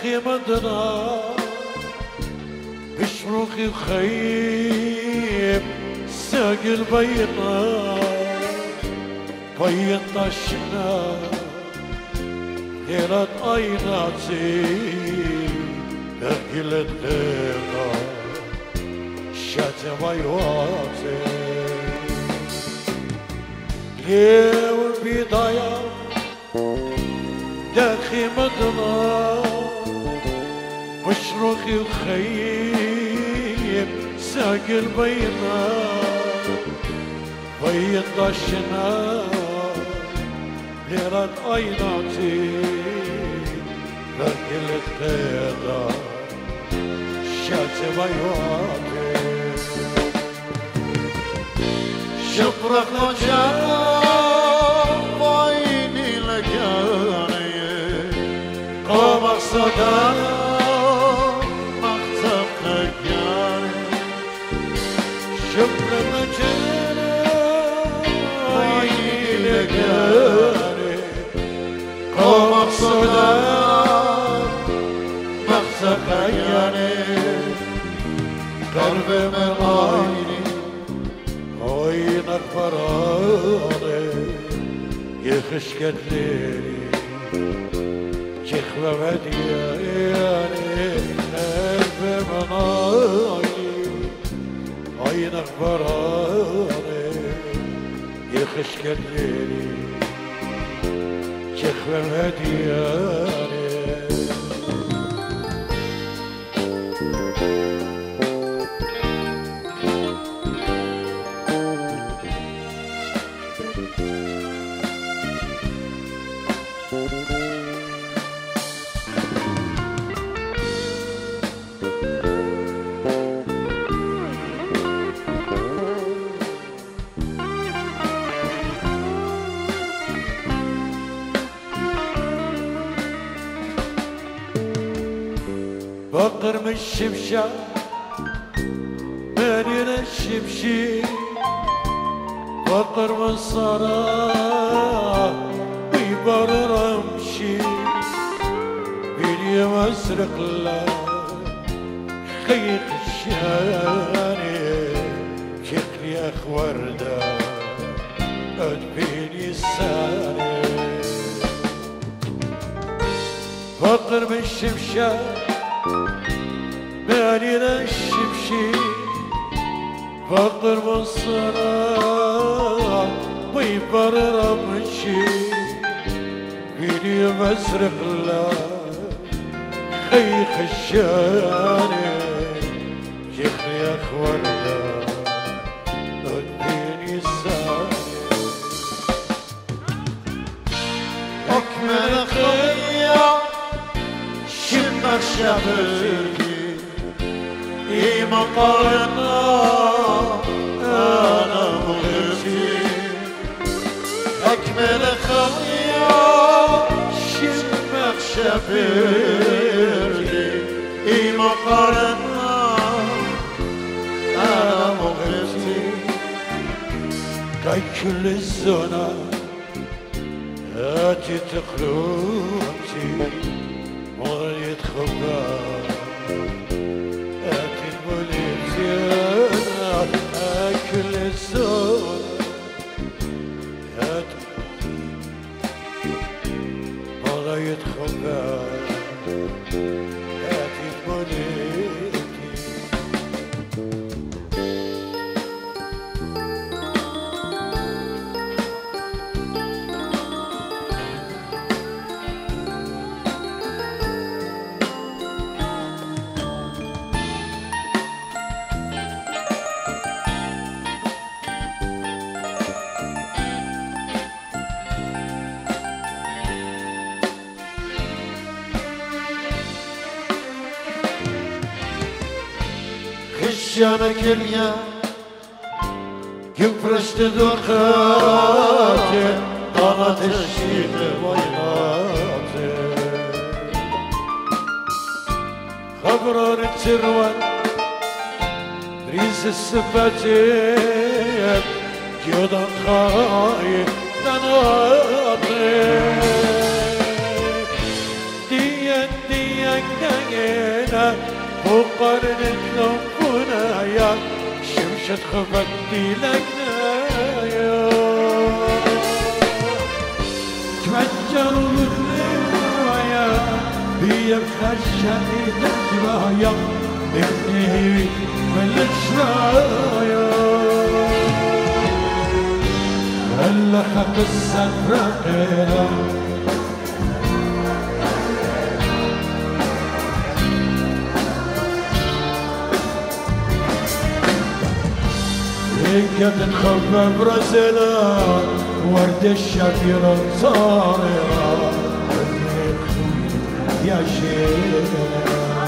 داخي مدنا بشروقي وخيب ساقي البيضة بين طشنا ليلة عيناتي لقلت غيرها شاتم عيواتي ليه والبداية داخي مدنا مشروقي وخيب ساقي البيضة بين طشنا ليلة عيناتي لقلت غيرها شاتم عيواتي شبرق وجاب وعيني لقاني قمر صدى مختم لقاني شبرق وجاب وعيني لقاني قمر صدى مختم لقاني قلبي من عيني عينك فراني يخشك الليلي شيخوة ودياني قلبي من عينك فراني يخشك الليلي شيخوة ودياني بقر من الشمشة مالين الشمشي بقر من صراح بيبرر امشي بيني وازرق لا خيق الشاني شكلي اخ وردة ادبيني الساني بقر من الشمشة مالينا الشمشي فقر من الصراع ويبرر امشي بيني مزرق لا خيخ الشاني شيخي يا خوردة اديني الساني اكمل خيا شمك شبكي مقارنا أنا مغرتي أكمل خيا شمك شبيرتي مقارنا أنا مغرتي كاي كل الزنا هاتي تقلوبتي مريت خبار أكل الزور هات والله يدخل هاتي تبوليتي خشانك اليوم كفرشت دخاتي طلعت الشيخ ويناتي خبران التروان ريز السفاتين جودان خايف تناطي ديان تخبتي لقنايا تفجر بالرواية هي بخشتي تجرايا ابني من الشرايا هلا قصة رقيرة هيك تتخبى برزلة ورد الشفيرة صاررة يا شيخ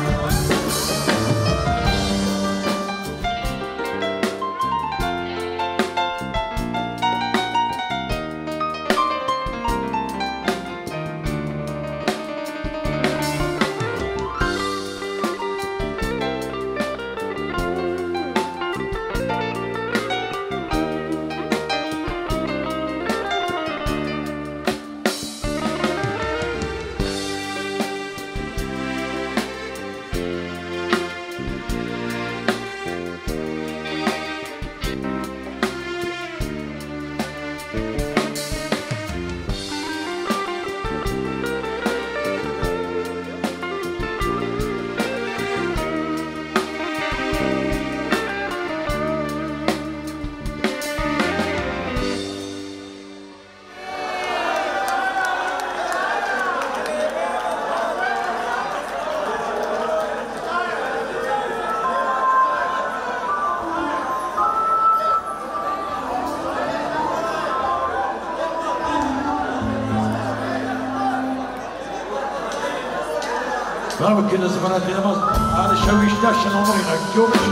ما كنا زفرات نماز أنا شويش داش عمري نجومش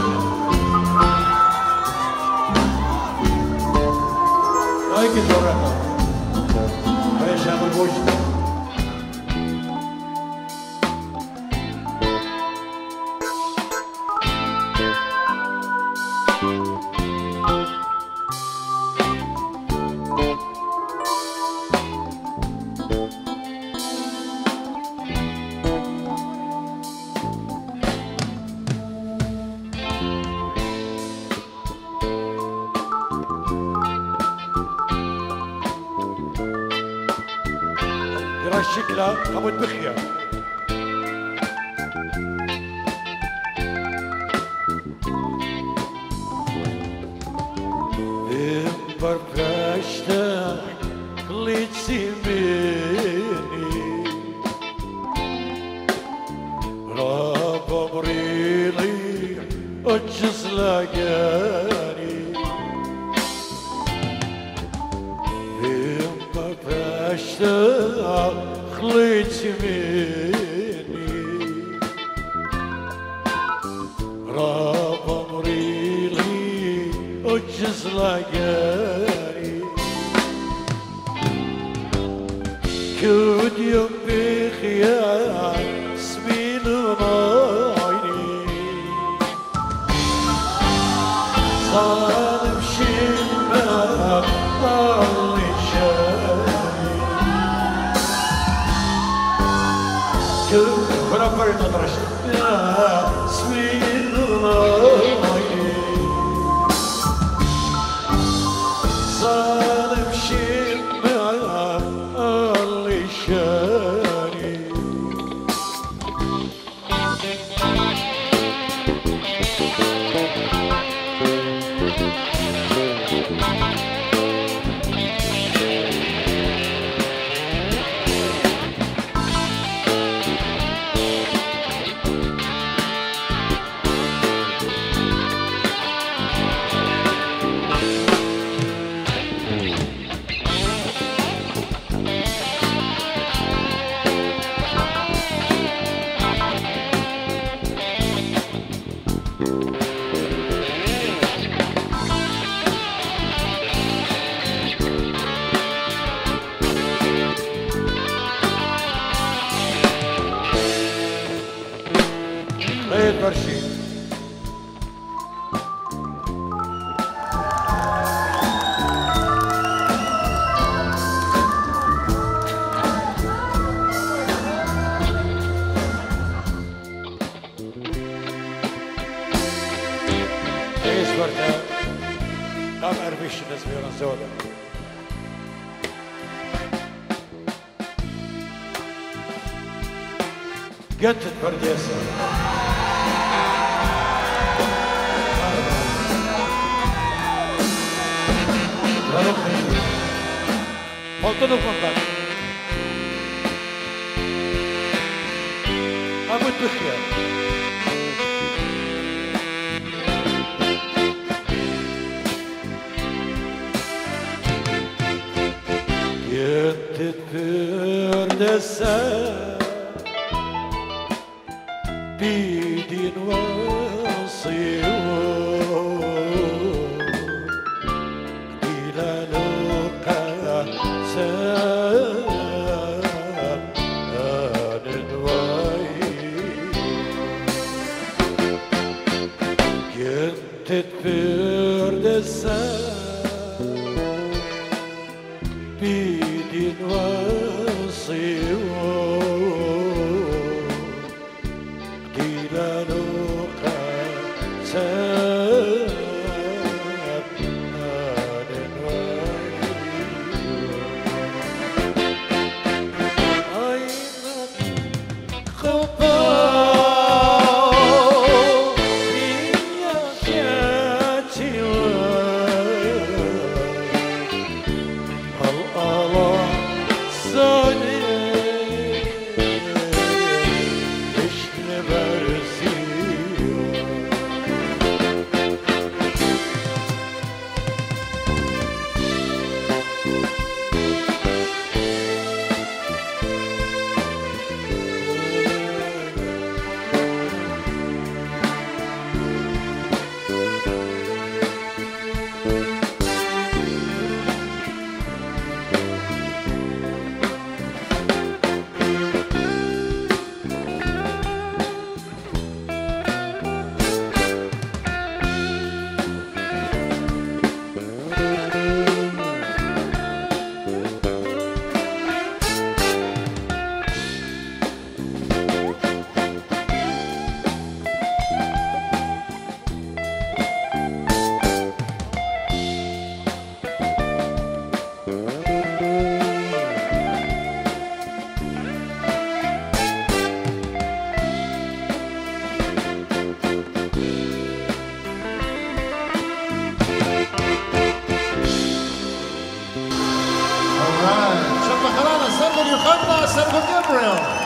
هاي كده هاي شغل بوجد شكلها قمت بخيا برفشتك خليت سيميني راب عمري أجز لقاني برفشتك خليت مني راب عمري لي أجز لقاني كود يوم بخيال سمين ونايني ظالم شمال ضل شاني فرافر نطرش سمين ونايني ظالم شمال ضل شاني قتت برديسة حطوا فندق أبو الدخيا قتت برديسة بيدين وصيون إلى لقى سان كنت تبرد السان بيدين وصيون إلى لقى سان Somebody, Gabriel.